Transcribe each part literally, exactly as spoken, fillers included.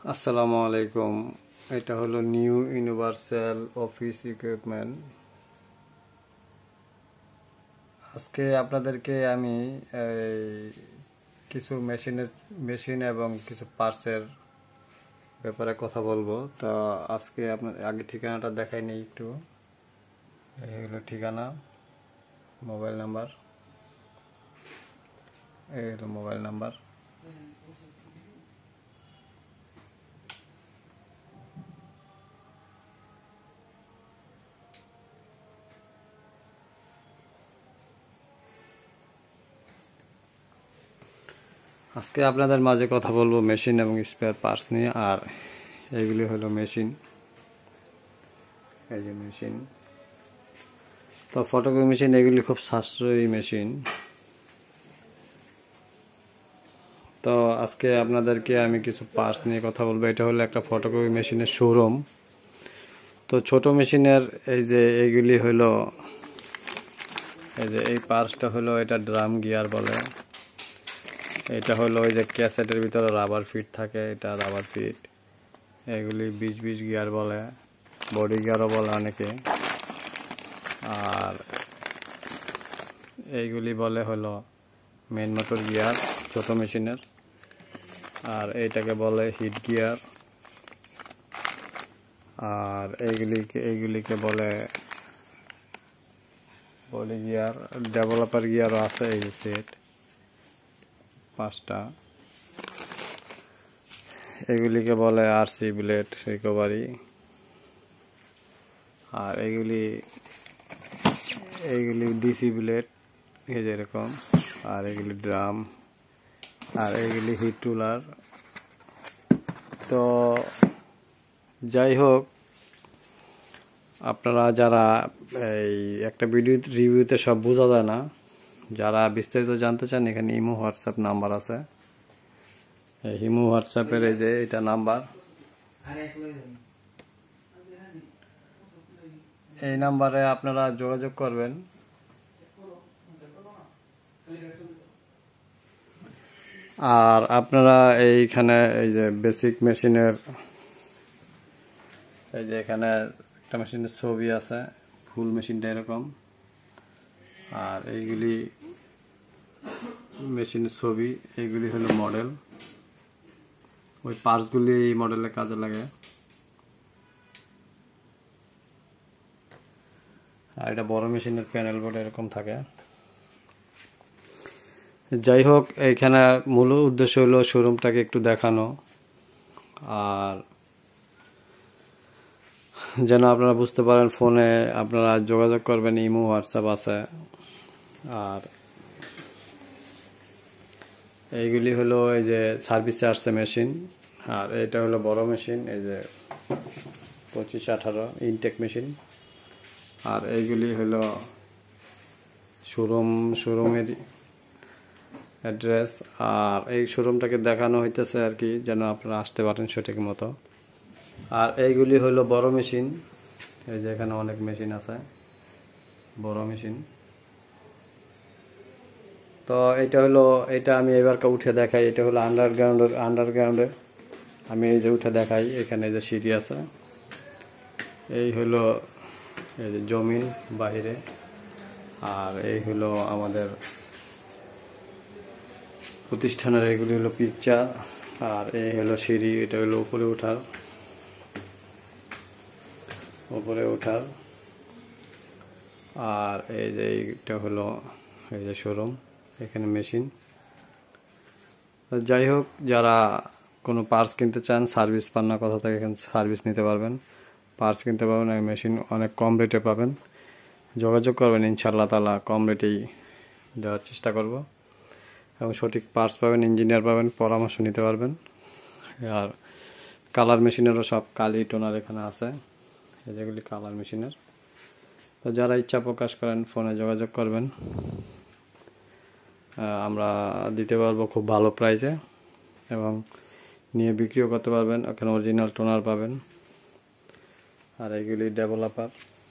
আসসালামু আলাইকুম। এটা হলো নিউ ইউনিভার্সাল অফিস ইকুইপমেন্ট। আজকে আপনাদেরকে আমি এই কিছু মেশিনের মেশিন এবং কিছু পার্টসের ব্যাপারে কথা বলবো। তো আজকে আপনার আগে ঠিকানাটা দেখাই নিই একটু। এই হলো ঠিকানা, মোবাইল নাম্বার, এই হলো মোবাইল নাম্বার। আজকে আপনাদের মাঝে কথা বলবো মেশিন এবং স্পেয়ার পার্টস নিয়ে। আর এইগুলি হলো মেশিন, এই যে মেশিন। তো ফটোকপি মেশিন এগুলি খুব সাশ্রয়ী মেশিন। তো আজকে আপনাদেরকে আমি কিছু পার্টস নিয়ে কথা বলবো। এটা হলো একটা ফটোকপি মেশিনের শোরুম। তো ছোট মেশিনের এই যে এইগুলি হলো, এই যে এই পার্টসটা হলো, এটা ড্রাম গিয়ার বলে। এটা হলো ওই যে ক্যাসেটের ভিতরে রাবার ফিট থাকে, এটা রাবার ফিট। এগুলি বিশ বিশ গিয়ার বলে, বডি গিয়ারও বলে অনেকে। আর এইগুলি বলে হলো মেন মোটর গিয়ার ছোট মেশিনের। আর এইটাকে বলে হিট গিয়ার। আর এইগুলিকে এইগুলিকে বলে বডি গিয়ার। ডেভেলপার গিয়ারও আছে, এই সেট পাঁচটা। এগুলিকে বলে আরসি ব্লেড রিকভারি। আর এইগুলি এইগুলি ডিসি ব্লেড, এই যেরকম। আর এগুলি ড্রাম। আর এইগুলি হিট টুলার। তো যাই হোক, আপনারা যারা এই একটা ভিডিও রিভিউতে সব বোঝা যায় না, যারা বিস্তারিত জানতে চান, এখানে ইমো হোয়াটসঅ্যাপ নাম্বার আছে। এই ইমো হোয়াটসঅ্যাপের এই যে এটা নাম্বার, এই নাম্বারে আপনারা যোগাযোগ করবেন। আর আপনারা এইখানে এই যে বেসিক মেশিনের, এই যে এখানে একটা মেশিনের ছবি আছে, ফুল মেশিনটা এরকম। আর এইগুলি মেশিনের ছবি, এইগুলি হলো মডেল। ওই পার্টসগুলি এই মডেলের কাজে লাগে। আর এটা বড় মেশিনের প্যানেল বোর্ড এরকম থাকে। যাই হোক, এইখানে মূল উদ্দেশ্য হলো শোরুমটাকে একটু দেখানো, আর যেন আপনারা বুঝতে পারেন। ফোনে আপনারা যোগাযোগ করবেন, ইমো হোয়াটসঅ্যাপ আছে। আর এইগুলি হলো এই যে সার্ভিসে আসছে মেশিন। আর এটা হলো বড় মেশিন, এই যে পঁচিশ আঠারো ইনটেক মেশিন। আর এইগুলি হলো শোরুম শোরুমের অ্যাড্রেস। আর এই শোরুমটাকে দেখানো হইতেছে আর কি, যেন আপনারা আসতে পারেন সঠিক মতো। আর এইগুলি হলো বড় মেশিন, এই যে এখানে অনেক মেশিন আছে, বড় মেশিন। তো এটা হলো, এটা আমি এবারকে উঠে দেখাই। এটা হলো আন্ডারগ্রাউন্ডের আন্ডারগ্রাউন্ডে আমি এই যে উঠে দেখাই। এখানে যে সিঁড়ি আছে, এই হলো এই যে জমিন বাহিরে। আর এই হলো আমাদের প্রতিষ্ঠানের, এগুলি হলো পিকচার। আর এই হলো সিঁড়ি, এটা হলো উপরে ওঠার উপরে ওঠার আর এই যে এইটা হলো এই যে শোরুম, এখানে মেশিন। যাই হোক, যারা কোনো পার্টস কিনতে চান, সার্ভিস পান না কোথা থেকে, এখানে সার্ভিস নিতে পারবেন, পার্টস কিনতে পারবেন। এই মেশিন অনেক কম রেটে পাবেন। যোগাযোগ করবেন, ইনশাআল্লাহ তাআলা কম রেটেই দেওয়ার চেষ্টা করব। এবং সঠিক পার্টস পাবেন, ইঞ্জিনিয়ার পাবেন, পরামর্শ নিতে পারবেন। আর কালার মেশিনেরও সব কালি টোনার এখানে আছে, যেগুলি কালার মেশিনের। তো যারা ইচ্ছা প্রকাশ করেন, ফোনে যোগাযোগ করবেন, আমরা দিতে পারবো খুব ভালো প্রাইসে, এবং নিয়ে বিক্রিও করতে পারবেন। ওখানে অরিজিনাল টোনার পাবেন। আর এইগুলি ডেভেলপার।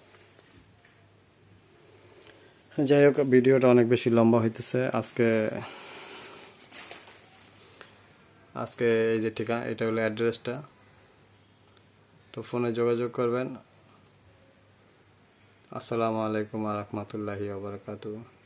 যাই হোক, ভিডিওটা অনেক বেশি লম্বা হইতেছে। আজকে আজকে এই যে ঠিকানা, এটা হলো অ্যাড্রেসটা। তো ফোনে যোগাযোগ করবেন। আসসালামু আলাইকুম ওয়া রাহমাতুল্লাহি ওয়া বারাকাতুহু।